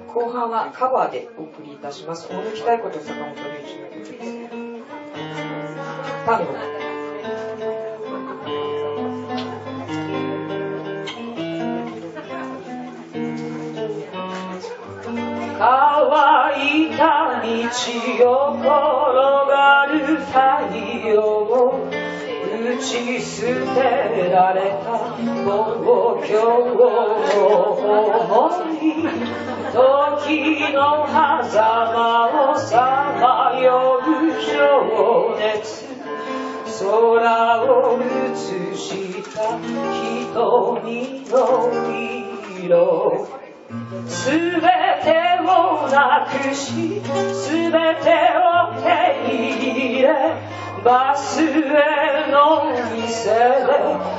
後半はカバーでお送りいたします。大貫妙子と坂本龍一の曲です。単語。乾いた道を転がる太陽、打ち捨てられた東京の想い、時の狭間をさまよう情熱、空を映した瞳の色、すべてをなくし、すべてを手に入れ、バスへの店で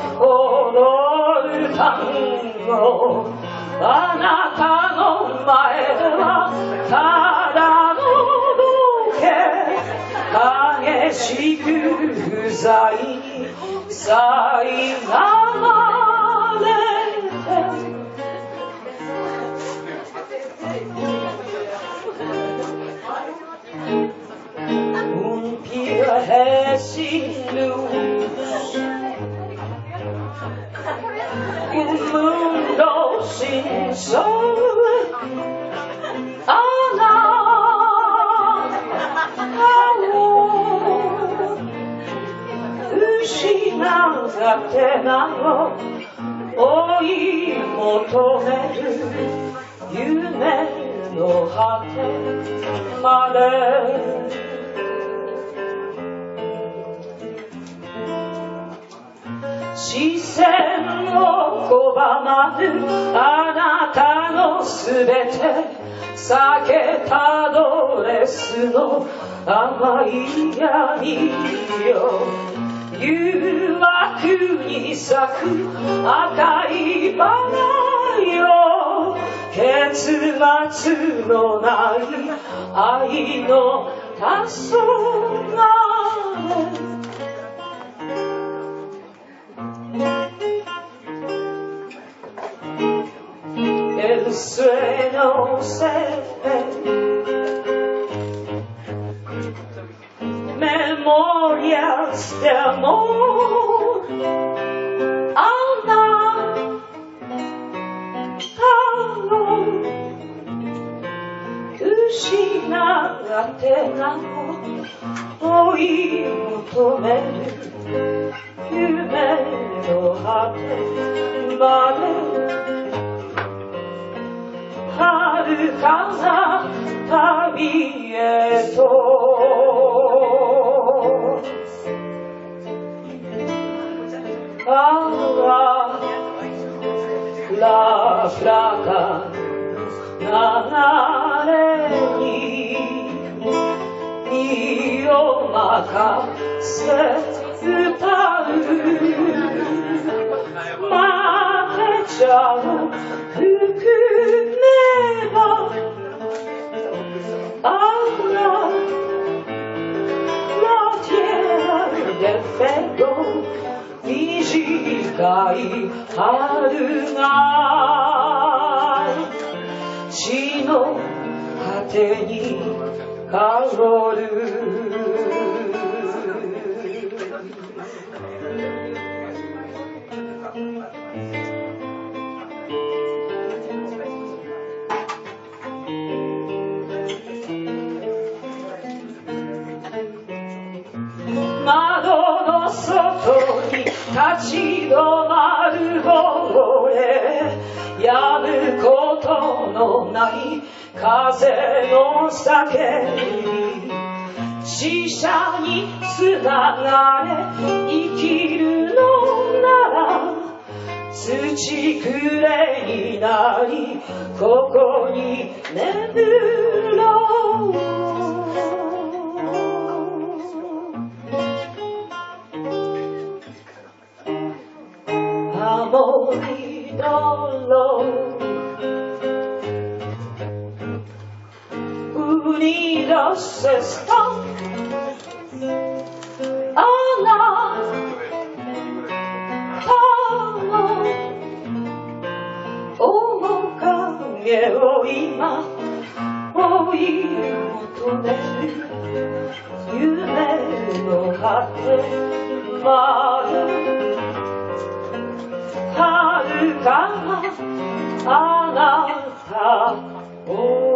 踊る単語、あなたの前はただの時計、激しく不在に苛まれて、Un mundo sin sol,失ってなを追い求める夢の果てまで、視線を拒まぬあなたのすべて、避けたドレスの甘い闇よ、誘惑に咲く赤いバラよ、結末のない愛の黄昏、El sueño se memorias de amor, Ana, amor, 失ってなお追い求める夢の果てまで、遥かな旅へと、ラフラカ流れに身を任せ歌う、待てちゃう含めば、ahora la tierra del fuego、 短い春が地の果てに香る、窓の外に立ち止まる声、やむことのない風の叫び、死者につながれ生きるのなら、土くれになりここに眠ろう、Amor dolor unidos están, Ana, amor, 面影を今追い求める夢の果てまで遥かなあなたを